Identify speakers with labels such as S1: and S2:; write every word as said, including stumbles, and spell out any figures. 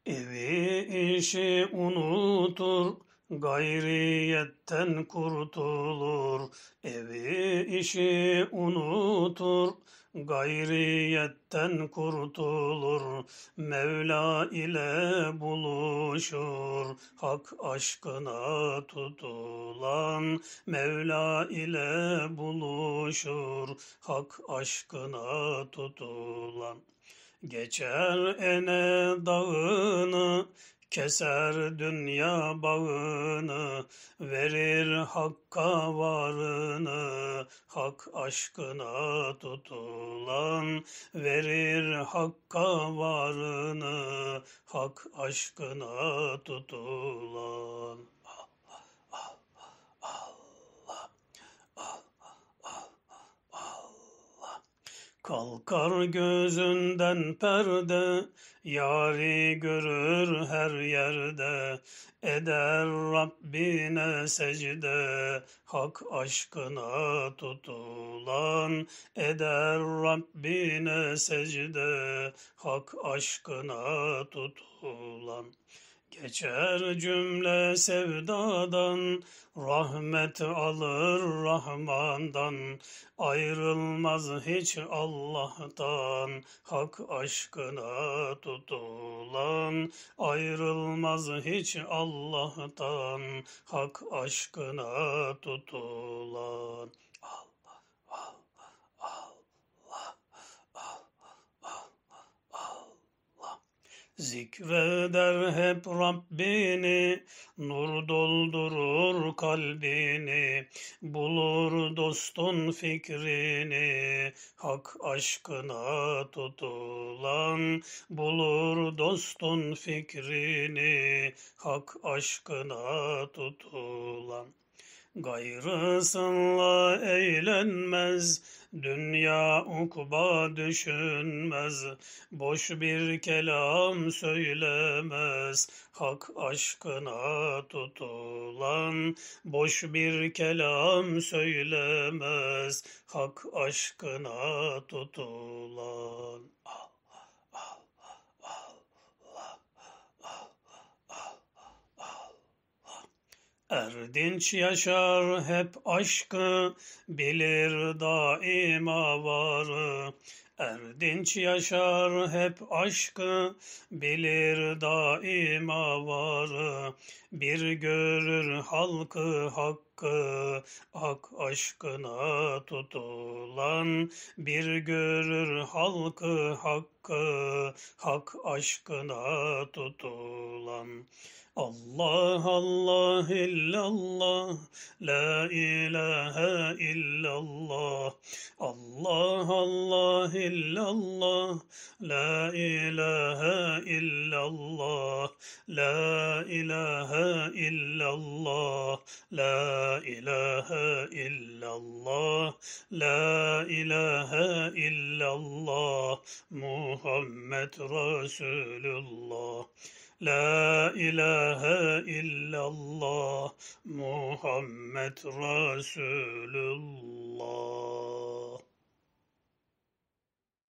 S1: Evi işi unutur, gayriyetten kurtulur. Evi işi unutur, gayriyetten kurtulur. Mevla ile buluşur, hak aşkına tutulan. Mevla ile buluşur, hak aşkına tutulan. Geçer ene dağını, keser dünya bağını, verir hakka varını, hak aşkına tutulan. Verir hakka varını, hak aşkına tutulan. Kalkar gözünden perde, yâri görür her yerde. Eder Rabbine secde, hak aşkına tutulan. Eder Rabbine secde, hak aşkına tutulan. Geçer cümle sevdadan, rahmet alır Rahman'dan. Ayrılmaz hiç Allah'tan, hak aşkına tutulan. Ayrılmaz hiç Allah'tan, hak aşkına tutulan. Allah, Allah, Allah, Allah, Allah. Zikreder hep Rabbini, nur doldurur kalbini. Bulur dostun fikrini, hak aşkına tutulan. Bulur dostun fikrini, hak aşkına tutulan. Gayrısınla eğlenmez, dünya ukba düşünmez. Boş bir kelam söylemez, hak aşkına tutulan. Boş bir kelam söylemez, hak aşkına tutulan. Erdinç yaşar hep aşkı, bilir daima varı. Erdinç yaşar hep aşkı, bilir daima varı. Bir görür halkı hakkı, hak aşkına tutulan. Bir görür halkı hakkı, hak aşkına tutulan. Allah Allah illallah, la ilahe illallah. Allah Allah illallah, la ilahe illallah. La ilahe illallah, la ilahe illallah. La ilahe illallah, Muhammed Resulullah. La ilahe illallah, Muhammed Resulullah.